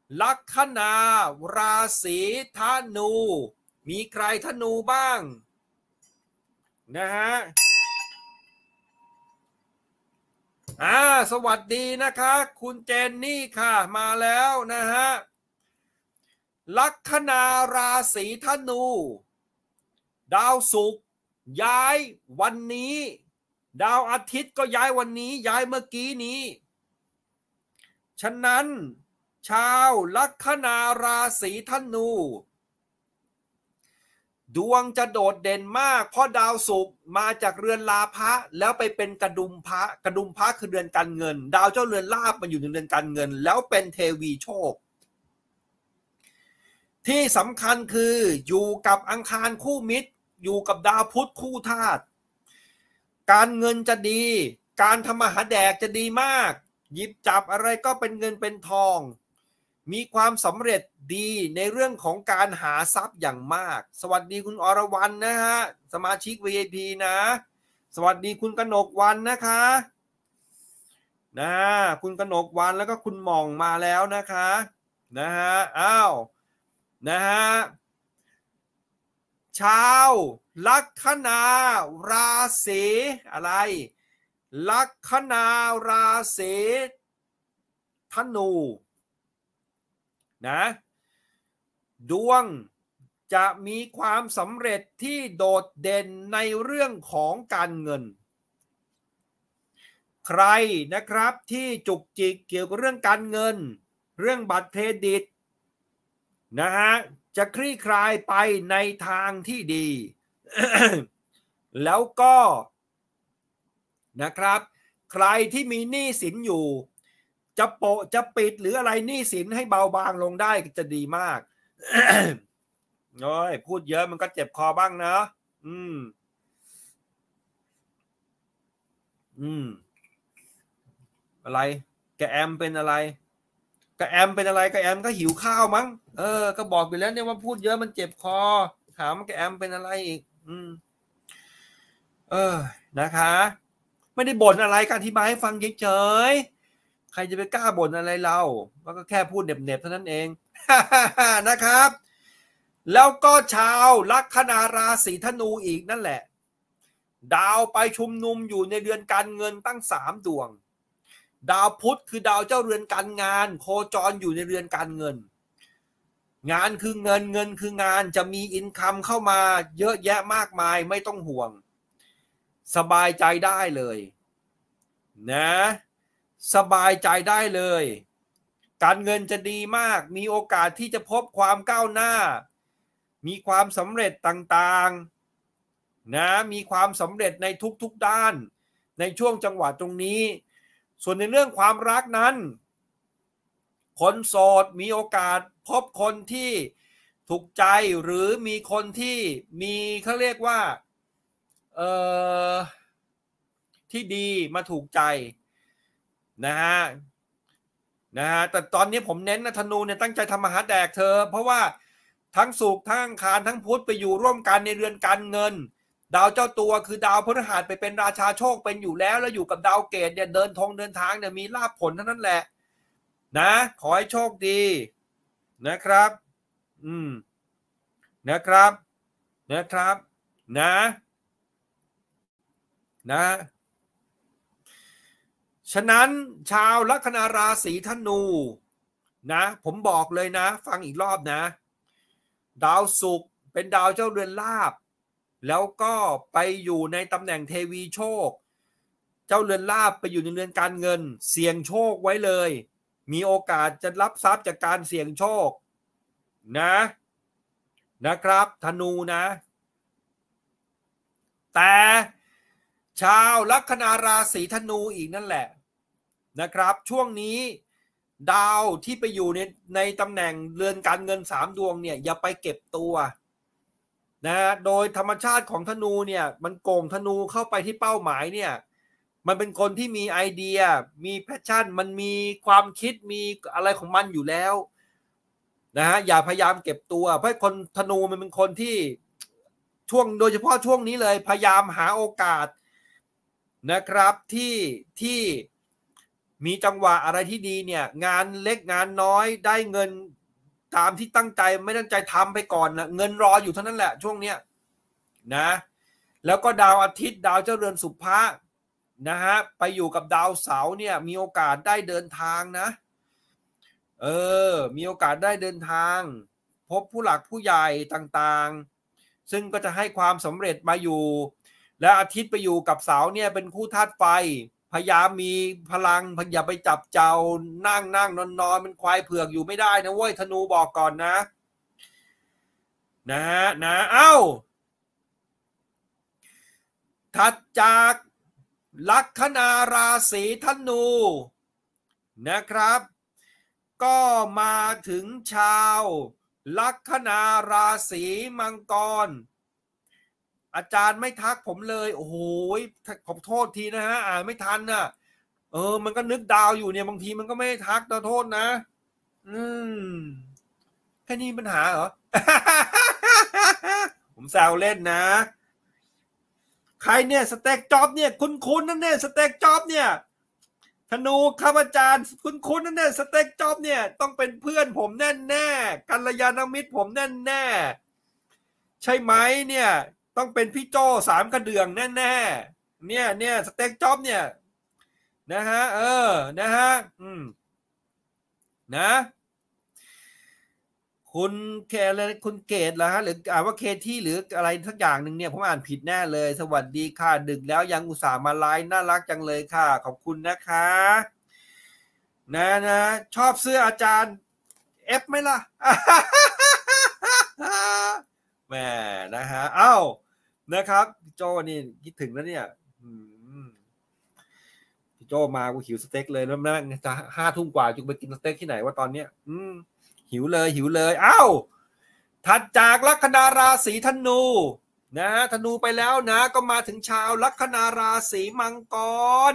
ลัคนาราศีธนูมีใครธนูบ้างนะฮะสวัสดีนะคะคุณเจนนี่ค่ะมาแล้วนะฮะลัคนาราศีธนูดาวศุกร์ย้ายวันนี้ดาวอาทิตย์ก็ย้ายวันนี้ย้ายเมื่อกี้นี้ฉะนั้นชาวลัคนาราศีธนูดวงจะโดดเด่นมากเพราะดาวศุกร์มาจากเรือนลาภะแล้วไปเป็นกระดุมพระกระดุมพระคือเรือนการเงินดาวเจ้าเรือนลาภมาอยู่ในเรือนการเงินแล้วเป็นเทวีโชคที่สำคัญคืออยู่กับอังคารคู่มิตรอยู่กับดาวพุธคู่ธาตุการเงินจะดีการทำมาหาแดกจะดีมากหยิบจับอะไรก็เป็นเงินเป็นทองมีความสำเร็จดีในเรื่องของการหาทรัพย์อย่างมากสวัสดีคุณอรวรรณนะฮะสมาชิก VIP นะสวัสดีคุณกนกวรรณนะคะนะคุณกนกวรรณแล้วก็คุณหม่องมาแล้วนะคะนะฮะนะฮะชาวลัคนาราศีอะไรลัคนาราศีธนูนะดวงจะมีความสำเร็จที่โดดเด่นในเรื่องของการเงินใครนะครับที่จุกจิกเกี่ยวกับเรื่องการเงินเรื่องบัตรเครดิตนะฮะจะคลี่คลายไปในทางที่ดี แล้วก็นะครับใครที่มีหนี้สินอยู่จะโปะจะปิดหรืออะไรหนี้สินให้เบาบางลงได้จะดีมาก โอ้ยพูดเยอะมันก็เจ็บคอบ้างนะอะไรแกแอมเป็นอะไรกแอมเป็นอะไรกแอมก็หิวข้าวมั้งก็บอกไปแล้วเนี่ยว่าพูดเยอะมันเจ็บคอถามกแอมเป็นอะไรอีกนะคะไม่ได้บ่นอะไรก็อธิบายให้ฟังเฉยๆใครจะไปกล้าบ่นอะไรเราก็แค่พูดเน็บๆเท่านั้นเอง นะครับแล้วก็ชาวลัคนาราศีธนูอีกนั่นแหละดาวไปชุมนุมอยู่ในเรือนการเงินตั้ง3 ดวงดาวพุธคือดาวเจ้าเรือนการงานโคจรอยู่ในเรือนการเงินงานคือเงินเงินคืองานจะมีอินคัมเข้ามาเยอะแยะมากมายไม่ต้องห่วงสบายใจได้เลยนะสบายใจได้เลยการเงินจะดีมากมีโอกาสที่จะพบความก้าวหน้ามีความสำเร็จต่างๆนะมีความสำเร็จในทุกๆด้านในช่วงจังหวะตรงนี้ส่วนในเรื่องความรักนั้นคนโสดมีโอกาสพบคนที่ถูกใจหรือมีคนที่มีเขาเรียกว่าที่ดีมาถูกใจนะฮะแต่ตอนนี้ผมเน้นนะธนูเนี่ยตั้งใจทำมาหาแดกเธอเพราะว่าทั้งศุกร์ทั้งอังคารทั้งพุธไปอยู่ร่วมกันในเรือนการเงินดาวเจ้าตัวคือดาวพฤหัสไปเป็นราชาโชคเป็นอยู่แล้วอยู่กับดาวเกตเนี่ยเดินทางเนี่ยมีลาภผลเท่านั้นแหละนะขอให้โชคดีนะครับนะครับนะฉะนั้นชาวลัคนาราศีธนูนะผมบอกเลยนะฟังอีกรอบนะดาวศุกร์เป็นดาวเจ้าเรือนลาภแล้วก็ไปอยู่ในตำแหน่งเทวีโชคเจ้าเรือนลาภไปอยู่ในเรือนการเงินเสี่ยงโชคไว้เลยมีโอกาสจะรับทรัพย์จากการเสี่ยงโชคนะครับธนูนะแต่ชาวลัคนาราศีธนูอีกนั่นแหละนะครับช่วงนี้ดาวที่ไปอยู่ในตำแหน่งเรือนการเงิน3 ดวงเนี่ยอย่าไปเก็บตัวนะโดยธรรมชาติของธนูเนี่ยมันโกงธนูเข้าไปที่เป้าหมายเนี่ยมันเป็นคนที่มีไอเดียมีแพชชั่นมันมีความคิดมีอะไรของมันอยู่แล้วนะฮะอย่าพยายามเก็บตัวเพราะคนธนูมันเป็นคนที่โดยเฉพาะช่วงนี้เลยพยายามหาโอกาสนะครับที่มีจังหวะอะไรที่ดีเนี่ยงานเล็กงานน้อยได้เงินตามที่ตั้งใจไม่ตั้งใจทำไปก่อนนะเงินรออยู่เท่านั้นแหละช่วงเนี้ยนะแล้วก็ดาวอาทิตย์ดาวเจ้าเรือนสุภะนะฮะไปอยู่กับดาวเสาร์เนี่ยมีโอกาสได้เดินทางนะมีโอกาสได้เดินทางพบผู้หลักผู้ใหญ่ต่างๆซึ่งก็จะให้ความสำเร็จมาอยู่และอาทิตย์ไปอยู่กับเสาร์เนี่ยเป็นคู่ธาตุไฟพยายามมีพลังอย่าไปจับเจ้านั่งนอนเป็นควายเผือกอยู่ไม่ได้นะเว้ยธนูบอกก่อนนะเอ้าถัดจากลัคนาราศีธนูนะครับก็มาถึงชาวลัคนาราศีมังกรอาจารย์ไม่ทักผมเลยโอ้โหขอโทษทีนะฮะอ่านไม่ทันน่ะมันก็นึกดาวอยู่เนี่ยบางทีมันก็ไม่ทักขอโทษนะแค่นี้ปัญหาเหรอ ผมแซวเล่นนะใครเนี่ยสเต็กจ็อบเนี่ยคุ้นนั่นเนี่ยสเต็กจ็อบเนี่ยธนูครับอาจารย์คุ้นนั่นเนี่ยสเต็กจ็อบเนี่ยต้องเป็นเพื่อนผมแน่กัลยาณมิตรผมแน่ใช่ไหมเนี่ยต้องเป็นพี่โจ้สามกระเดื่องแน่เนี่ยสเต็กจ็อบเนี่ยนะฮะนะฮะนะคุณเคอะไรคุณเกตเหรอฮะหรืออ่านว่าเคที่หรืออะไรทักอย่างหนึ่งเนี่ยผมอ่านผิดแน่เลยสวัสดีค่ะดึกแล้วยังอุตส่าห์มาไลน์น่ารักจังเลยค่ะขอบคุณนะคะนะชอบเสื้ออาจารย์เอฟไหมล่ะแหมนะฮะเอ้านะครับพี่โจนี่คิดถึงแล้วเนี่ยพี่โจมากูหิวสเต็กเลยแล้วนะจะ5 ทุ่มกว่าจะไปกินสเต็กที่ไหนว่าตอนเนี้ยหิวเลยเอ้าถัดจากลัคนาราศีธนูนะฮะธนูไปแล้วนะก็มาถึงชาวลัคนาราศีมังกร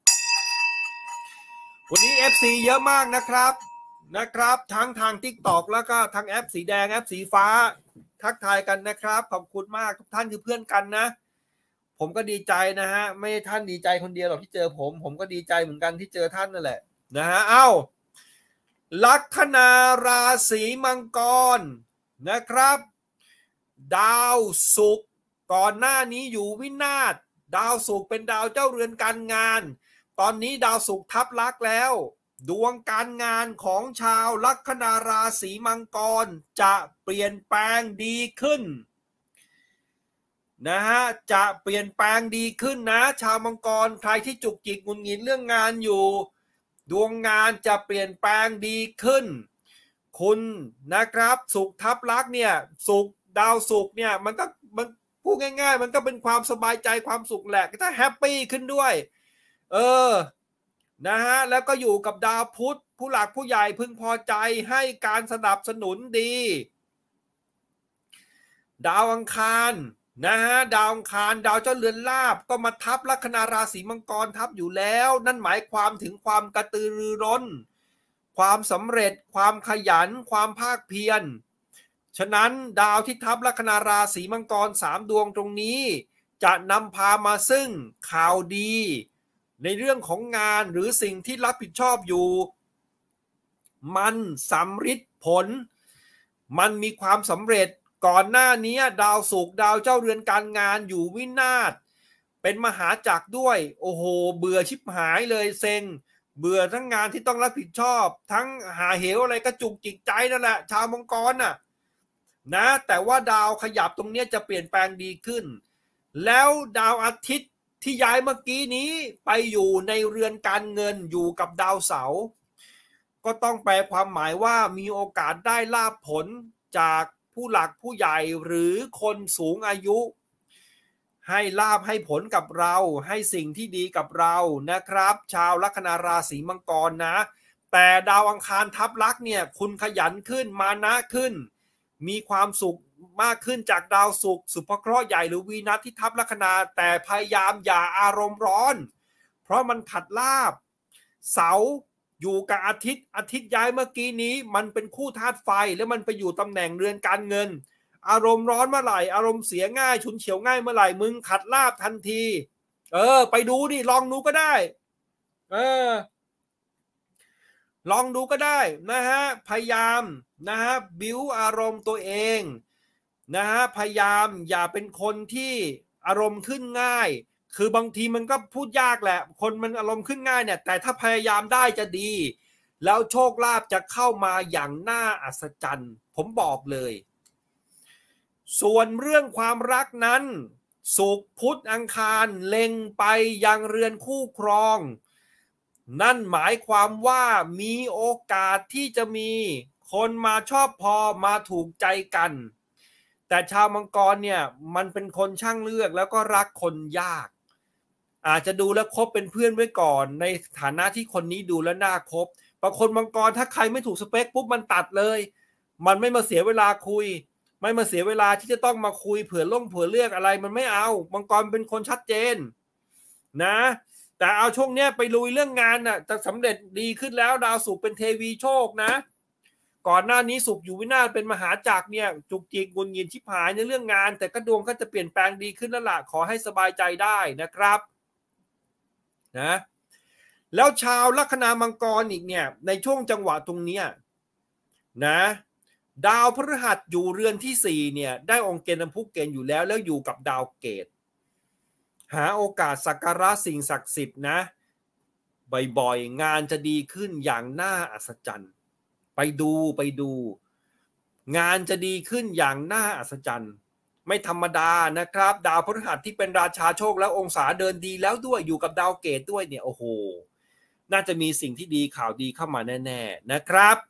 วันนี้ FC เยอะมากนะครับทั้งทาง TikTok แล้วก็ทางแอปสีแดงแอปสีฟ้าทักทายกันนะครับขอบคุณมากทุกท่านคือเพื่อนกันนะผมก็ดีใจนะฮะไม่ท่านดีใจคนเดียวหรอกที่เจอผมก็ดีใจเหมือนกันที่เจอท่านนั่นแหละนะฮะเอ้าลัคนาราศีมังกรนะครับดาวศุกร์ก่อนหน้านี้อยู่วินาศดาวศุกร์เป็นดาวเจ้าเรือนการงานตอนนี้ดาวศุกร์ทับลักแล้วดวงการงานของชาวลัคนาราศีมังกรจะเปลี่ยนแปลงดีขึ้นนะฮะจะเปลี่ยนแปลงดีขึ้นนะชาวมังกรใครที่จุกจิกหงุดหงิดเรื่องงานอยู่ดวงงานจะเปลี่ยนแปลงดีขึ้นคุณนะครับศุกร์ทับลักเนี่ยศุกร์ดาวศุกร์เนี่ยมันพูดง่ายๆมันก็เป็นความสบายใจความสุขแหละถ้าแฮปปี้ขึ้นด้วยนะฮะแล้วก็อยู่กับดาวพุธผู้หลักผู้ใหญ่พึงพอใจให้การสนับสนุนดีดาวอังคารนะฮะดาวอังคารดาวเจ้าเรือนลาภก็มาทับลัคนาราศีมังกรทับอยู่แล้วนั่นหมายความถึงความกระตือรือร้นความสำเร็จความขยันความภาคเพียรฉะนั้นดาวที่ทับลัคนาราศีมังกร3 ดวงตรงนี้จะนำพามาซึ่งข่าวดีในเรื่องของงานหรือสิ่งที่รับผิดชอบอยู่มันสำฤทธิ์ผลมันมีความสำเร็จก่อนหน้านี้ดาวศุกร์ดาวเจ้าเรือนการงานอยู่วินาศเป็นมหาจักรด้วยโอ้โหเบื่อชิบหายเลยเซ็งเบื่อทั้งงานที่ต้องรับผิดชอบทั้งหาเหวอะไรกระจุกจิกใจนั่นแหละชาวมังกรน่ะนะแต่ว่าดาวขยับตรงนี้จะเปลี่ยนแปลงดีขึ้นแล้วดาวอาทิตย์ที่ย้ายเมื่อกี้นี้ไปอยู่ในเรือนการเงินอยู่กับดาวเสาร์ก็ต้องแปลความหมายว่ามีโอกาสได้ลาภผลจากผู้หลักผู้ใหญ่หรือคนสูงอายุให้ลาภให้ผลกับเราให้สิ่งที่ดีกับเรานะครับชาวลัคนาราศีมังกรนะแต่ดาวอังคารทับลักเนี่ยคุณขยันขึ้นมานะขึ้นมีความสุขมากขึ้นจากดาวศุกร์สุภเคราะห์ใหญ่หรือวีนัสที่ทับลัคนาแต่พยายามอย่าอารมณ์ร้อนเพราะมันขัดลาภเสาอยู่กับอาทิตย์ย้ายเมื่อกี้นี้มันเป็นคู่ธาตุไฟแล้วมันไปอยู่ตำแหน่งเรือนการเงินอารมณ์ร้อนเมื่อไหร่อารมณ์เสียง่ายฉุนเฉียวง่ายเมื่อไหร่มึงขัดลาภทันทีไปดูดิลองดูก็ได้ลองดูก็ได้นะฮะพยายามนะฮะบิ้วอารมณ์ตัวเองนะฮะพยายามอย่าเป็นคนที่อารมณ์ขึ้นง่ายคือบางทีมันก็พูดยากแหละคนมันอารมณ์ขึ้นง่ายเนี่ยแต่ถ้าพยายามได้จะดีแล้วโชคลาภจะเข้ามาอย่างน่าอัศจรรย์ผมบอกเลยส่วนเรื่องความรักนั้นศุกร์พุธอังคารเล็งไปยังเรือนคู่ครองนั่นหมายความว่ามีโอกาสที่จะมีคนมาชอบพอมาถูกใจกันแต่ชาวมังกรเนี่ยมันเป็นคนช่างเลือกแล้วก็รักคนยากอาจจะดูแล้วคบเป็นเพื่อนไว้ก่อนในฐานะที่คนนี้ดูแล้วน่าคบบางคนมังกรถ้าใครไม่ถูกสเปคปุ๊บมันตัดเลยมันไม่มาเสียเวลาคุยไม่มาเสียเวลาที่จะต้องมาคุยเผื่อเลือกอะไรมันไม่เอามังกรเป็นคนชัดเจนนะแต่เอาช่วงเนี้ยไปลุยเรื่องงานน่ะจะสำเร็จดีขึ้นแล้วดาวศุกร์เป็นเทวีโชคนะก่อนหน้านี้ศุกร์อยู่วินาศเป็นมหาจักรเนี่ยจุกจิกงุนงินชิบหายในเรื่องงานแต่ก็ดวงก็จะเปลี่ยนแปลงดีขึ้นแล้วล่ะขอให้สบายใจได้นะครับนะแล้วชาวลัคนามังกรอีกเนี่ยในช่วงจังหวะตรงเนี้ยนะดาวพฤหัสอยู่เรือนที่4เนี่ยได้องค์เกณฑ์น้ำพุเกณฑ์อยู่แล้วอยู่กับดาวเกตหาโอกาสสักการะสิ่งศักดิ์สิทธิ์นะบ่อยๆงานจะดีขึ้นอย่างน่าอัศจรรย์ไปดูงานจะดีขึ้นอย่างน่าอัศจรรย์ไม่ธรรมดานะครับดาวพฤหัสที่เป็นราชาโชคแล้วองศาเดินดีแล้วด้วยอยู่กับดาวเกตด้วยเนี่ยโอ้โหน่าจะมีสิ่งที่ดีข่าวดีเข้ามาแน่ๆนะครับ